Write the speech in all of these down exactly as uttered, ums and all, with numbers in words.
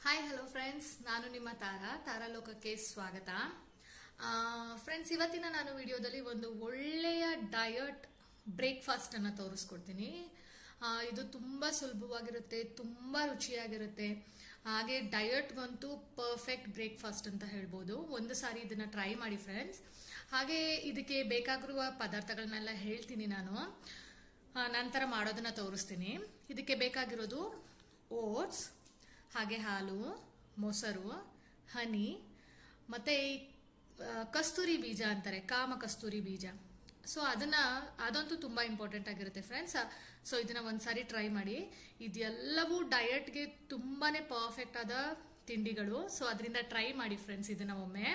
Hi hello friends, ನಾನು ನಿಮ್ಮ ತಾರಾ ತಾರಾ ಲೋಕಕ್ಕೆ ಸ್ವಾಗತ. ಫ್ರೆಂಡ್ಸ್, ಇವತ್ತಿನ ನಾನು ವಿಡಿಯೋದಲ್ಲಿ ಒಂದು ಒಳ್ಳೆಯ ಡಯಟ್ ಬ್ರೇಕ್ಫಾಸ್ಟ್ ಅನ್ನು ತೋರಿಸ್ಕೊಡ್ತೀನಿ. ಇದು ತುಂಬಾ ಸುಲಭವಾಗಿರುತ್ತೆ, ತುಂಬಾ ರುಚಿಯಾಗಿರುತ್ತೆ. ಹಾಗೆ ಡಯಟ್ಗಂತೂ ಪರ್ಫೆಕ್ಟ್ ಬ್ರೇಕ್ಫಾಸ್ಟ್ ಅಂತ ಹೇಳ್ಬೋದು. ಒಂದು ಸಾರಿ ಇದನ್ನ ಟ್ರೈ ಮಾಡಿ ಫ್ರೆಂಡ್ಸ್. ಹಾಗೆ ಇದಕ್ಕೆ ಬೇಕಾಗಿರುವ ಪದಾರ್ಥಗಳನ್ನೆಲ್ಲ ಹೇಳ್ತೀನಿ ನಾನು, ನಂತರ ಮಾಡೋದನ್ನ ತೋರಿಸ್ತೀನಿ. ಇದಕ್ಕೆ ಬೇಕಾಗಿರೋದು ಓಟ್ಸ್, ಹಾಗೆ ಹಾಲು, ಮೊಸರು, ಹನಿ, ಮತ್ತೆ ಕಸ್ತೂರಿ ಬೀಜ ಅಂತಾರೆ, ಕಾಮ ಕಸ್ತೂರಿ ಬೀಜ. ಸೊ ಅದನ್ನ ಅದಂತೂ ತುಂಬಾ ಇಂಪಾರ್ಟೆಂಟ್ ಆಗಿರುತ್ತೆ ಫ್ರೆಂಡ್ಸ್. ಸೊ ಇದನ್ನ ಒಂದ್ಸಾರಿ ಟ್ರೈ ಮಾಡಿ. ಇದೆಲ್ಲವೂ ಡಯಟ್ಗೆ ತುಂಬಾನೇ ಪರ್ಫೆಕ್ಟ್ ಆದ ತಿಂಡಿಗಳು. ಸೊ ಅದರಿಂದ ಟ್ರೈ ಮಾಡಿ ಫ್ರೆಂಡ್ಸ್ ಇದನ್ನ ಒಮ್ಮೆ.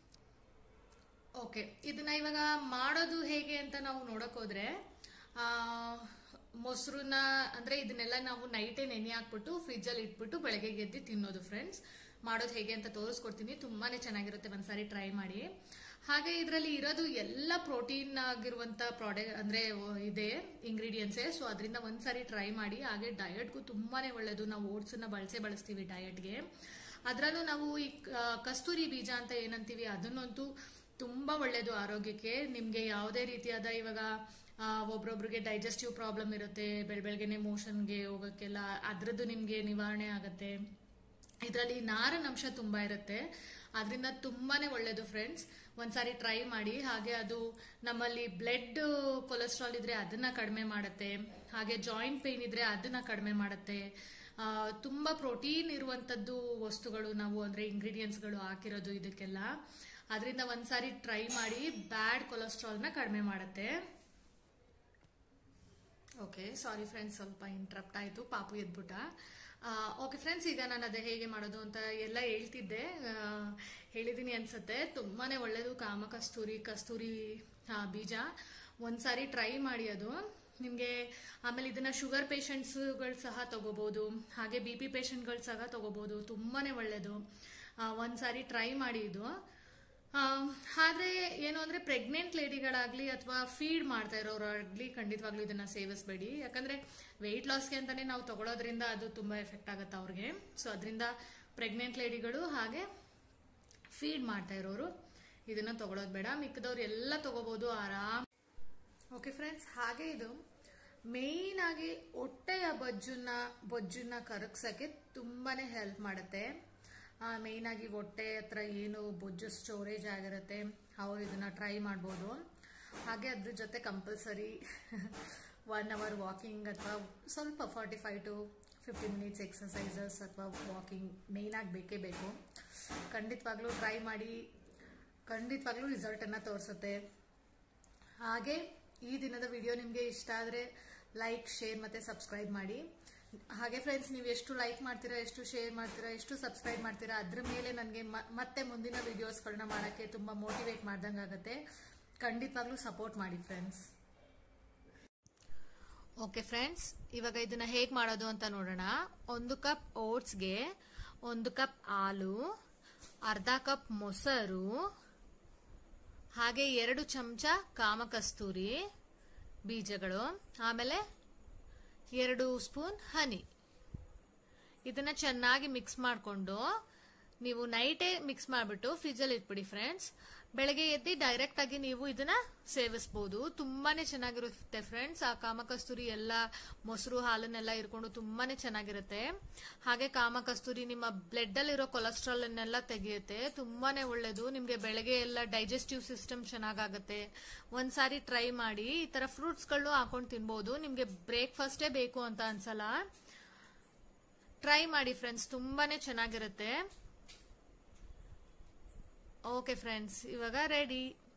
ಓಕೆ, ಇದನ್ನ ಇವಾಗ ಮಾಡೋದು ಹೇಗೆ ಅಂತ ನಾವು ನೋಡಕ್ ಹೋದ್ರೆ, ಆ ಮೊಸರನ್ನ ಅಂದ್ರೆ ಇದನ್ನೆಲ್ಲ ನಾವು ನೈಟೇ ನೆನೆ ಹಾಕ್ಬಿಟ್ಟು ಫ್ರಿಜ್ ಅಲ್ಲಿ ಇಟ್ಬಿಟ್ಟು ಬೆಳಗ್ಗೆ ಗೆದ್ದು ತಿನ್ನೋದು ಫ್ರೆಂಡ್ಸ್. ಮಾಡೋದು ಹೇಗೆ ಅಂತ ತೋರಿಸ್ಕೊಡ್ತೀನಿ, ತುಂಬಾನೇ ಚೆನ್ನಾಗಿರುತ್ತೆ, ಒಂದ್ಸಾರಿ ಟ್ರೈ ಮಾಡಿ. ಹಾಗೆ ಇದರಲ್ಲಿ ಇರೋದು ಎಲ್ಲ ಪ್ರೋಟೀನ್ ಆಗಿರುವಂತ ಪ್ರಾಡಕ್ಟ್ ಅಂದ್ರೆ ಇದೆ ಇಂಗ್ರೀಡಿಯೆಂಟ್ಸೇ. ಸೊ ಅದರಿಂದ ಒಂದ್ಸಾರಿ ಟ್ರೈ ಮಾಡಿ. ಹಾಗೆ ಡಯಟ್ಗೂ ತುಂಬಾನೇ ಒಳ್ಳೇದು. ನಾವು ಓಟ್ಸ್ ನ ಬಳಸೇ ಬಳಸ್ತೀವಿ ಡಯಟ್ಗೆ. ಅದರಲ್ಲೂ ನಾವು ಈ ಕಸ್ತೂರಿ ಬೀಜ ಅಂತ ಏನಂತೀವಿ, ಅದನ್ನಂತೂ ತುಂಬಾ ಒಳ್ಳೇದು ಆರೋಗ್ಯಕ್ಕೆ. ನಿಮ್ಗೆ ಯಾವುದೇ ರೀತಿಯಾದ ಇವಾಗ ಒಬ್ರೊಬ್ರಿಗೆ ಡೈಜೆಸ್ಟಿವ್ ಪ್ರಾಬ್ಲಮ್ ಇರುತ್ತೆ, ಬೆಳ್ ಬೆಳಗ್ಗೆನೆ ಮೋಷನ್ಗೆ ಹೋಗಕ್ಕೆಲ್ಲ, ಅದ್ರದ್ದು ನಿಮ್ಗೆ ನಿವಾರಣೆ ಆಗತ್ತೆ. ಇದರಲ್ಲಿ ನಾರಿನ ಅಂಶ ತುಂಬಾ ಇರುತ್ತೆ, ಅದರಿಂದ ತುಂಬಾನೇ ಒಳ್ಳೇದು ಫ್ರೆಂಡ್ಸ್. ಒಂದ್ಸಾರಿ ಟ್ರೈ ಮಾಡಿ. ಹಾಗೆ ಅದು ನಮ್ಮಲ್ಲಿ ಬ್ಲಡ್ ಕೊಲೆಸ್ಟ್ರಾಲ್ ಇದ್ರೆ ಅದನ್ನ ಕಡಿಮೆ ಮಾಡುತ್ತೆ. ಹಾಗೆ ಜಾಯಿಂಟ್ ಪೇನ್ ಇದ್ರೆ ಅದನ್ನ ಕಡಿಮೆ ಮಾಡುತ್ತೆ. ತುಂಬಾ ಪ್ರೋಟೀನ್ ಇರುವಂತದ್ದು ವಸ್ತುಗಳು ನಾವು ಅಂದ್ರೆ ಇಂಗ್ರೀಡಿಯೆಂಟ್ಸ್ಗಳು ಹಾಕಿರೋದು ಇದಕ್ಕೆಲ್ಲ. ಅದರಿಂದ ಒಂದ್ಸಾರಿ ಟ್ರೈ ಮಾಡಿ. ಬ್ಯಾಡ್ ಕೊಲೆಸ್ಟ್ರಾಲ್ ನ ಕಡಿಮೆ ಮಾಡುತ್ತೆ. ಓಕೆ, ಸಾರಿ ಫ್ರೆಂಡ್ಸ್, ಸ್ವಲ್ಪ ಇಂಟ್ರಪ್ಟ್ ಆಯ್ತು, ಪಾಪು ಎದ್ಬಿಟ್ಟ. ಓಕೆ ಫ್ರೆಂಡ್ಸ್, ಈಗ ನಾನು ಅದೇ ಹೇಗೆ ಮಾಡೋದು ಅಂತ ಎಲ್ಲ ಹೇಳ್ತಿದ್ದೆ, ಹೇಳಿದೀನಿ ಅನ್ಸುತ್ತೆ. ತುಂಬಾನೇ ಒಳ್ಳೇದು ಕಾಮ ಕಸ್ತೂರಿ ಕಸ್ತೂರಿ ಬೀಜ. ಒಂದ್ಸಾರಿ ಟ್ರೈ ಮಾಡಿ ಅದು ನಿಮ್ಗೆ. ಆಮೇಲೆ ಇದನ್ನ ಶುಗರ್ ಪೇಷಂಟ್ಸ್ಗಳು ಸಹ ತಗೋಬಹುದು, ಹಾಗೆ ಬಿ ಪಿ ಪೇಷಂಟ್ಗಳು ಸಹ ತಗೋಬಹುದು. ತುಂಬಾನೇ ಒಳ್ಳೇದು. ಒಂದ್ಸಾರಿ ಟ್ರೈ ಮಾಡಿ ಇದು. ಆದ್ರೆ ಏನು ಅಂದ್ರೆ ಪ್ರೆಗ್ನೆಂಟ್ ಲೇಡಿಗಳಾಗ್ಲಿ ಅಥವಾ ಫೀಡ್ ಮಾಡ್ತಾ ಇರೋರಾಗ್ಲಿ ಖಂಡಿತವಾಗ್ಲೂ ಇದನ್ನ ಸೇವಿಸಬೇಡಿ. ಯಾಕಂದ್ರೆ ವೆಯ್ಟ್ ಲಾಸ್ಗೆ ಅಂತಾನೆ ನಾವು ತಗೊಳೋದ್ರಿಂದ ಅದು ತುಂಬಾ ಎಫೆಕ್ಟ್ ಆಗುತ್ತೆ ಅವ್ರಿಗೆ. ಸೊ ಅದರಿಂದ ಪ್ರೆಗ್ನೆಂಟ್ ಲೇಡಿಗಳು ಹಾಗೆ ಫೀಡ್ ಮಾಡ್ತಾ ಇರೋರು ಇದನ್ನ ತಗೊಳೋದು ಬೇಡ. ಮಿಕ್ಕದವ್ರು ಎಲ್ಲ ತಗೋಬಹುದು ಆರಾಮ್. ಓಕೆ ಫ್ರೆಂಡ್ಸ್, ಹಾಗೆ ಇದು ಮೇನ್ ಆಗಿ ಹೊಟ್ಟೆಯ ಬೊಜ್ಜನ್ನ ಬೊಜ್ಜನ್ನ ಕರಗ್ಸಕ್ಕೆ ತುಂಬಾನೇ ಹೆಲ್ಪ್ ಮಾಡುತ್ತೆ. ಮೇನ್ ಆಗಿ ಹೊಟ್ಟೆ ಹತ್ರ ಏನು ಬೊಜ್ಜು ಸ್ಟೋರೇಜ್ ಆಗಿರುತ್ತೆ ಅವ್ರು ಇದನ್ನ ಟ್ರೈ ಮಾಡ್ಬೋದು. ಹಾಗೆ ಅದ್ರ ಜೊತೆ ಕಂಪಲ್ಸರಿ ಒನ್ ಅವರ್ ವಾಕಿಂಗ್ ಅಥವಾ ಸ್ವಲ್ಪ forty five to fifty minutes exercises ಅಥವಾ ವಾಕಿಂಗ್ ಮೇನ್ ಆಗಿ ಬೇಕೇ ಬೇಕು. ಖಂಡಿತವಾಗ್ಲೂ ಟ್ರೈ ಮಾಡಿ, ಖಂಡಿತವಾಗ್ಲೂ ರಿಸಲ್ಟ್ ಅನ್ನ ತೋರಿಸುತ್ತೆ. ಹಾಗೆ ಈ ದಿನದ ವಿಡಿಯೋ ನಿಮ್ಗೆ ಇಷ್ಟ ಆದ್ರೆ ಲೈಕ್, ಶೇರ್ ಮತ್ತೆ ಸಬ್ಸ್ಕ್ರೈಬ್ ಮಾಡಿ. ಹಾಗೆ ಫ್ರೆಂಡ್ಸ್, ನೀವು ಎಷ್ಟು ಲೈಕ್ ಮಾಡ್ತೀರಾ, ಎಷ್ಟು ಶೇರ್ ಮಾಡ್ತೀರಾ, ಎಷ್ಟು ಸಬ್ಸ್ಕ್ರೈಬ್ ಮಾಡ್ತೀರಾ, ಅದ್ರ ಮೇಲೆ ನನಗೆ ಮತ್ತೆ ಮುಂದಿನ ವಿಡಿಯೋಸ್ಗಳನ್ನ ಮಾಡಕ್ಕೆ ತುಂಬಾ ಮೋಟಿವೇಟ್ ಮಾಡ್ದಂಗೆ ಆಗುತ್ತೆ. ಖಂಡಿತವಾಗ್ಲೂ ಸಪೋರ್ಟ್ ಮಾಡಿ ಫ್ರೆಂಡ್ಸ್. ಓಕೆ ಫ್ರೆಂಡ್ಸ್, ಇವಾಗ ಇದನ್ನ ಹೇಗ್ ಮಾಡೋದು ಅಂತ ನೋಡೋಣ. ಒಂದು ಕಪ್ ಓಟ್ಸ್ಗೆ ಒಂದು ಕಪ್ ಹಾಲು, ಅರ್ಧ ಕಪ್ ಮೊಸರು, ಹಾಗೆ ಎರಡು ಚಮಚ ಕಾಮಕಸ್ತೂರಿ ಬೀಜಗಳು, ಆಮೇಲೆ ಎರಡು ಸ್ಪೂನ್ ಹನಿ. ಇದನ್ನ ಚೆನ್ನಾಗಿ ಮಿಕ್ಸ್ ಮಾಡಿಕೊಂಡು ನೀವು ನೈಟೇ ಮಿಕ್ಸ್ ಮಾಡಿಬಿಟ್ಟು ಫ್ರಿಜ್ ಅಲ್ಲಿ ಇಟ್ಬಿಡಿ ಫ್ರೆಂಡ್ಸ್. ಬೆಳಗ್ಗೆ ಎದ್ದು ಡೈರೆಕ್ಟ್ ಆಗಿ ನೀವು ಇದನ್ನ ಸೇವಿಸಬಹುದು. ತುಂಬಾನೇ ಚೆನ್ನಾಗಿರುತ್ತೆ ಫ್ರೆಂಡ್ಸ್. ಆ ಕಾಮಕಸ್ತೂರಿ ಎಲ್ಲ ಮೊಸರು ಹಾಲನ್ನೆಲ್ಲ ಇರ್ಕೊಂಡು ತುಂಬಾನೇ ಚೆನ್ನಾಗಿರುತ್ತೆ. ಹಾಗೆ ಕಾಮಕಸ್ತೂರಿ ನಿಮ್ಮ ಬ್ಲಡ್ ಅಲ್ಲಿರೋ ಕೊಲೆಸ್ಟ್ರಾಲ್ ಅನ್ನೆಲ್ಲ ತೆಗೆಯುತ್ತೆ. ತುಂಬಾನೇ ಒಳ್ಳೇದು. ನಿಮ್ಗೆ ಬೆಳಗ್ಗೆ ಎಲ್ಲ ಡೈಜೆಸ್ಟಿವ್ ಸಿಸ್ಟಮ್ ಚೆನ್ನಾಗಾಗುತ್ತೆ. ಒಂದ್ಸಾರಿ ಟ್ರೈ ಮಾಡಿ. ಈ ತರ ಫ್ರೂಟ್ಸ್ ಗಳು ಹಾಕೊಂಡು ತಿನ್ಬಹುದು. ನಿಮ್ಗೆ ಬ್ರೇಕ್ಫಾಸ್ಟೇ ಬೇಕು ಅಂತ ಅನ್ಸಲ್ಲ. ಟ್ರೈ ಮಾಡಿ ಫ್ರೆಂಡ್ಸ್, ತುಂಬಾನೇ ಚೆನ್ನಾಗಿರುತ್ತೆ. ಓಕೆ ಫ್ರೆಂಡ್ಸ್, ಇವಾಗ ರೆಡಿ.